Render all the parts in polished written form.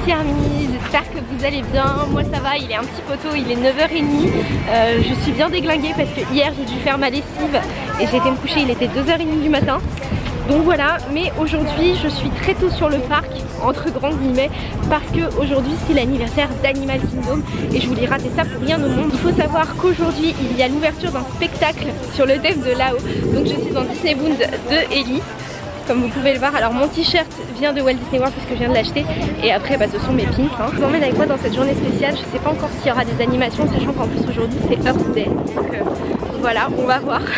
Pixie Army, j'espère que vous allez bien. Moi ça va, il est un petit peu tôt, il est 9h30. Je suis bien déglinguée parce que hier j'ai dû faire ma lessive et j'ai été me coucher, il était 2h30 du matin. Donc voilà, mais aujourd'hui je suis très tôt sur le parc, entre grands guillemets, parce que aujourd'hui c'est l'anniversaire d'Animal Kingdom et je voulais rater ça pour rien au monde. Il faut savoir qu'aujourd'hui il y a l'ouverture d'un spectacle sur le thème de Lao. Donc je suis en Disney Bound de Ellie, comme vous pouvez le voir. Alors mon t-shirt vient de Walt Disney World parce que je viens de l'acheter, et après bah, ce sont mes pins. Je vous emmène avec moi dans cette journée spéciale. Je sais pas encore s'il y aura des animations, sachant qu'en plus aujourd'hui c'est Earth Day. Donc voilà, on va voir.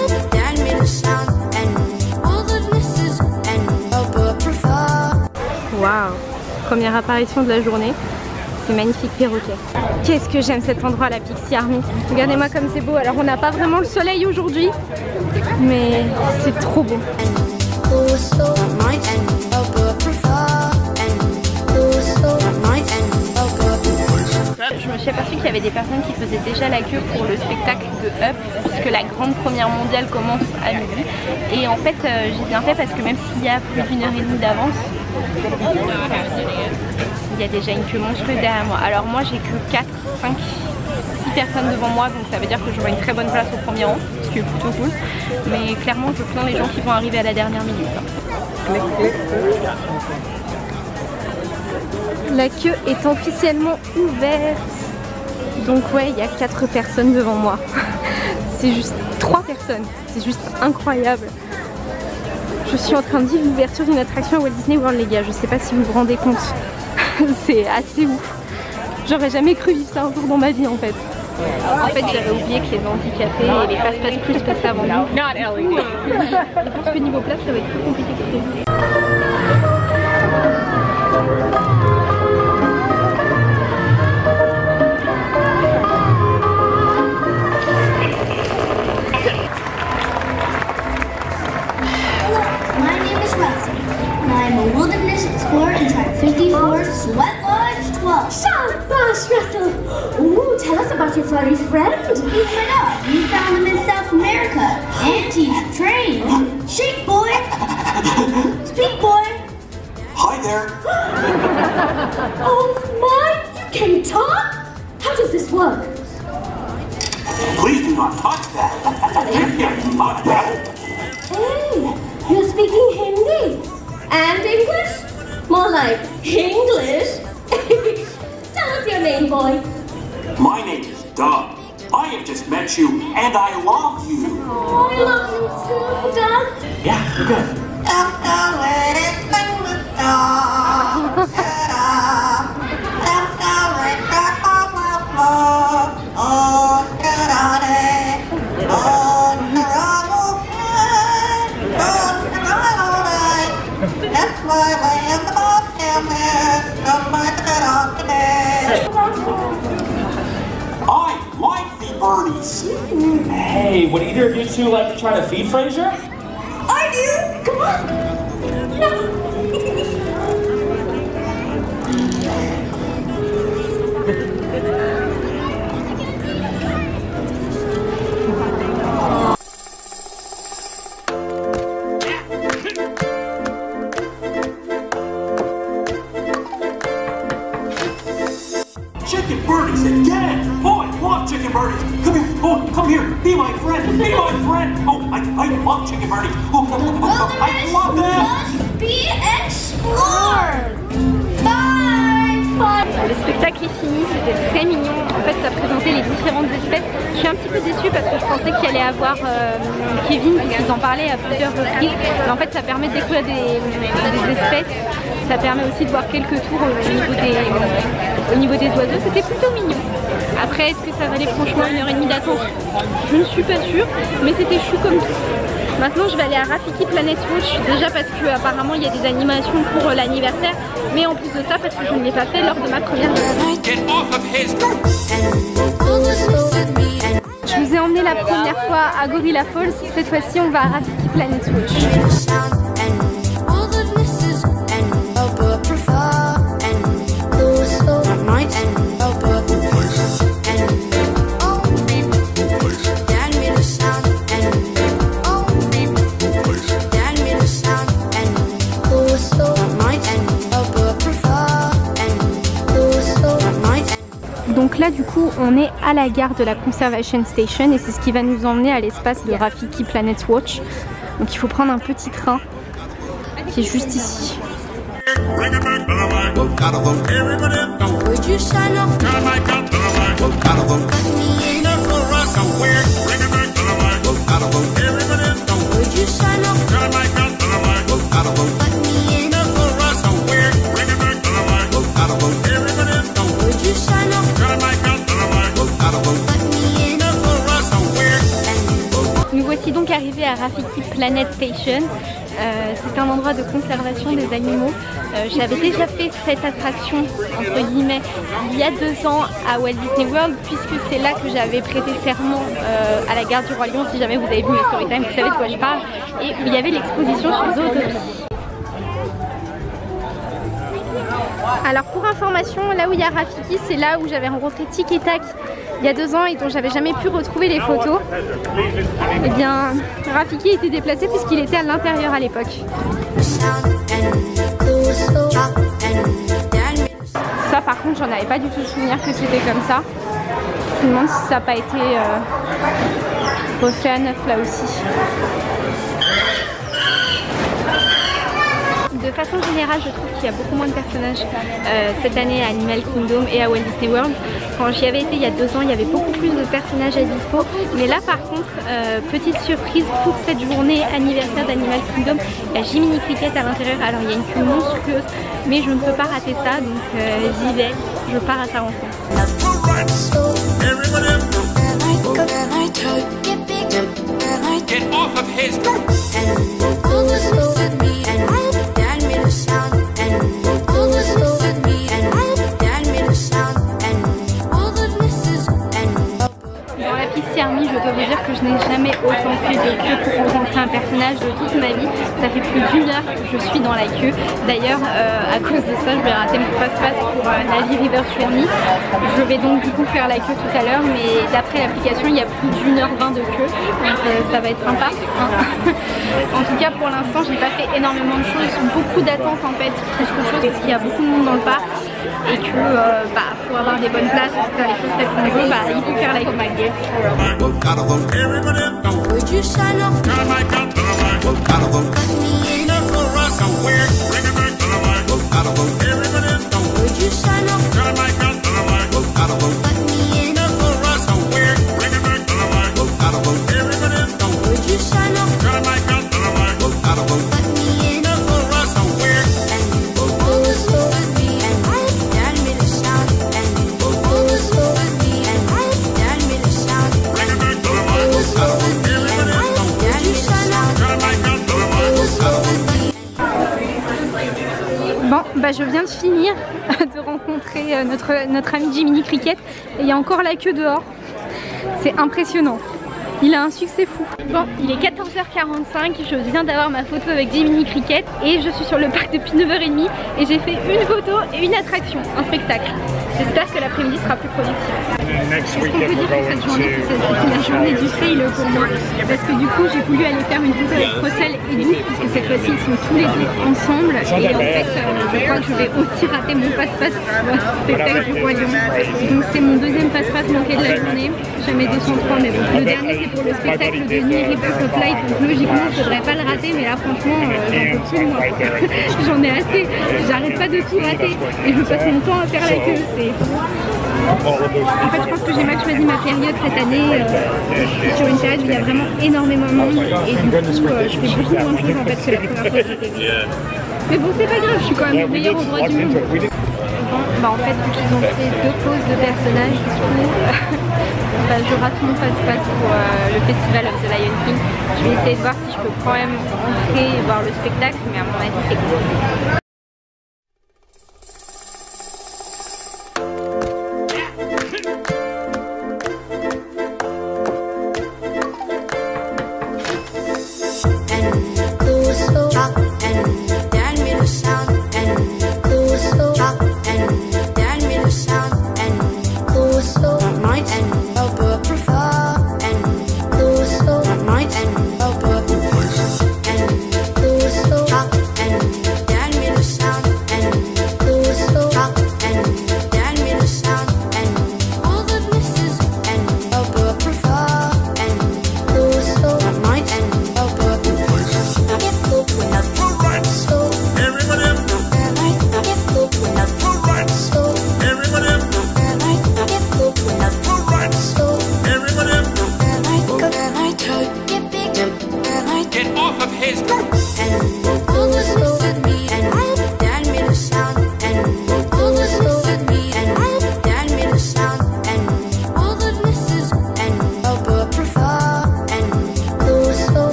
Waouh, première apparition de la journée. C'est magnifique perroquet. Qu'est-ce que j'aime cet endroit, la Pixie Army. Regardez-moi comme c'est beau. Alors on n'a pas vraiment le soleil aujourd'hui, mais c'est trop beau. Je me suis aperçue qu'il y avait des personnes qui faisaient déjà la queue pour le spectacle de Up, puisque la grande première mondiale commence à midi. Et en fait j'ai bien fait parce que même s'il y a plus d'1h30 d'avance, il y a déjà une queue monstrueuse derrière moi. Alors moi j'ai que 4, 5, 6 personnes devant moi, donc ça veut dire que j'aurai une très bonne place au premier rang, ce qui est plutôt cool. Mais clairement je plains les gens qui vont arriver à la dernière minute. La queue est officiellement ouverte. Donc ouais, il y a 4 personnes devant moi. C'est juste 3 personnes. C'est juste incroyable. Je suis en train de vivre l'ouverture d'une attraction à Walt Disney World, les gars. Je sais pas si vous vous rendez compte. C'est assez ouf. J'aurais jamais cru vivre ça un jour dans ma vie en fait. En fait, j'avais oublié que les handicapés et les fast-pass plus passaient avant nous. Je pense que niveau place, ça va être plus compliqué que prévu. I'm a wilderness explorer in Tribe 54, Sweat Lodge 12. Shout, Boss Russell! Ooh, tell us about your furry friend. He's right up. We found him in South America. And he's trained. Shake, boy! Speak, boy! Hi there. Oh my, you can talk? How does this work? Please do not touch that. You can't touch that. Hey, you're speaking Hindi? And English? More like English. Tell us your name, boy. My name is Doug. I have just met you, and I love you. Oh, I love you too, Doug. Yeah, you're good. I like the birdies. Hey, would either of you two like to try to feed Fraser? I do. Come on. No. Chicken birdies again! Oh, I love chicken birdies! Come here! Oh, come here! Be my friend! Be my friend! Oh, I love chicken birdies! Oh, I love them! Must be explored. Bye. Le spectacle est fini, c'était très mignon. En fait, ça présentait les différentes espèces. Je suis un petit peu déçue parce que je pensais qu'il allait avoir Kevin, puisqu'ils en parlaient à plusieurs reprises. Mais en fait, ça permet de découvrir des espèces. Ça permet aussi de voir quelques tours au niveau des oiseaux. C'était plutôt mignon. Après, est-ce que ça valait franchement 1h30 d'attente? Je ne suis pas sûre, mais c'était chou comme tout. Maintenant, je vais aller à Rafiki Planet Watch, déjà parce que apparemment il y a des animations pour l'anniversaire, mais en plus de ça parce que je ne l'ai pas fait lors de ma première visite. Je vous ai emmené la première fois à Gorilla Falls. Cette fois-ci, on va à Rafiki Planet Watch. là du coup on est à la gare de la Conservation Station et c'est ce qui va nous emmener à l'espace de Rafiki Planet Watch. Donc il faut prendre un petit train qui est juste ici. Nous voici donc arrivés à Rafiki Planet Station. C'est un endroit de conservation des animaux. J'avais déjà fait cette attraction, entre guillemets, il y a 2 ans à Walt Disney World, puisque c'est là que j'avais prêté serment à la Gare du Roi Lion. Si jamais vous avez vu mes storytime, vous savez de quoi je parle. Et il y avait l'exposition sur Zootopie. Alors pour information, là où il y a Rafiki, c'est là où j'avais rencontré Tic et Tac il y a 2 ans et dont j'avais jamais pu retrouver les photos. Et bien Rafiki était déplacé puisqu'il était à l'intérieur à l'époque. Ça par contre j'en avais pas du tout souvenir que c'était comme ça. Je me demande si ça n'a pas été refait à neuf là aussi. De façon générale, je trouve qu'il y a beaucoup moins de personnages cette année à Animal Kingdom et à Walt Disney World. Quand j'y avais été il y a 2 ans, il y avait beaucoup plus de personnages à dispo. Mais là par contre, petite surprise pour cette journée anniversaire d'Animal Kingdom, il y a Jiminy Cricket à l'intérieur. Alors il y a une queue monstrueuse, mais je ne peux pas rater ça, donc j'y vais, je pars à sa rencontre. Get off of his Dans la piste Army, je dois vous dire que je n'ai jamais autant fait de queue pour rencontrer un personnage de toute ma vie. Ça fait plus d'1 heure que je suis dans la queue. D'ailleurs, à cause de ça, je vais rater mon fast-pass pour Navy River Journey. Je vais donc du coup faire la queue tout à l'heure, mais d'après l'application, il y a plus d'1h20 de queue. Donc ça va être sympa. En tout cas, pour l'instant, j'ai pas fait énormément de choses. Beaucoup d'attentes en fait, plus qu'autre chose, parce qu'il y a beaucoup de monde dans le parc. Et que pour avoir des bonnes places, pour faire les choses telles qu'on veut, il faut faire la queue. Bon, je viens de finir de rencontrer notre ami Jiminy Cricket et il y a encore la queue dehors. C'est impressionnant. Il a un succès fou. Bon, il est 14h45, je viens d'avoir ma photo avec Jiminy Cricket et je suis sur le parc depuis 9h30 et j'ai fait une photo et une attraction, un spectacle. J'espère que l'après-midi sera plus productif. Qu'est-ce qu'on peut dire pour cette journée? C'est la journée du fail pour moi. Parce que du coup j'ai voulu aller faire une photo avec Russell et Doug, puisque cette fois-ci ils sont tous les deux ensemble. Et en fait je crois que je vais aussi rater mon passe-passe pour le spectacle du Roi Lion. Donc c'est mon deuxième passe-passe manqué de la journée. Jamais 203, mais bon. Le dernier c'est pour le spectacle de New Rivers of Light, donc logiquement je devrais pas le rater, mais là franchement j'en peux plus moi. J'en ai assez, j'arrête pas de tout rater et je passe mon temps à faire la queue. En fait je pense que j'ai mal choisi ma période cette année, je suis sur une période où il y a vraiment énormément de monde et du coup je fais beaucoup moins de choses en fait que la première fois que j'étais venue. Mais bon c'est pas grave, je suis quand même au meilleur endroit du monde. Bon, en fait vu qu'ils ont fait 2 poses de personnages, du coup je rate mon passe-passe pour le festival of the Lion King. Je vais essayer de voir si je peux quand même rentrer et voir le spectacle, mais à mon avis c'est cool.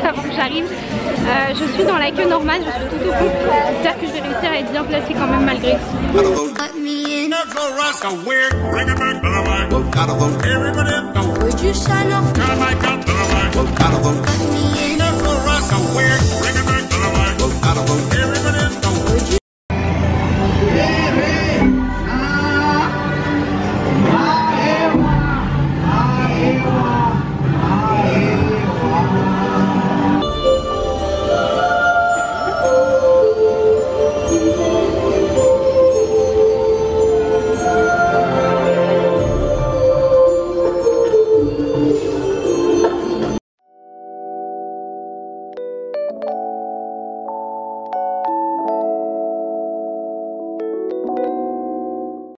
avant que j'arrive. Je suis dans la queue normale, je suis tout au bout. J'espère que je vais réussir à être bien placée quand même malgré tout. Would you sign off?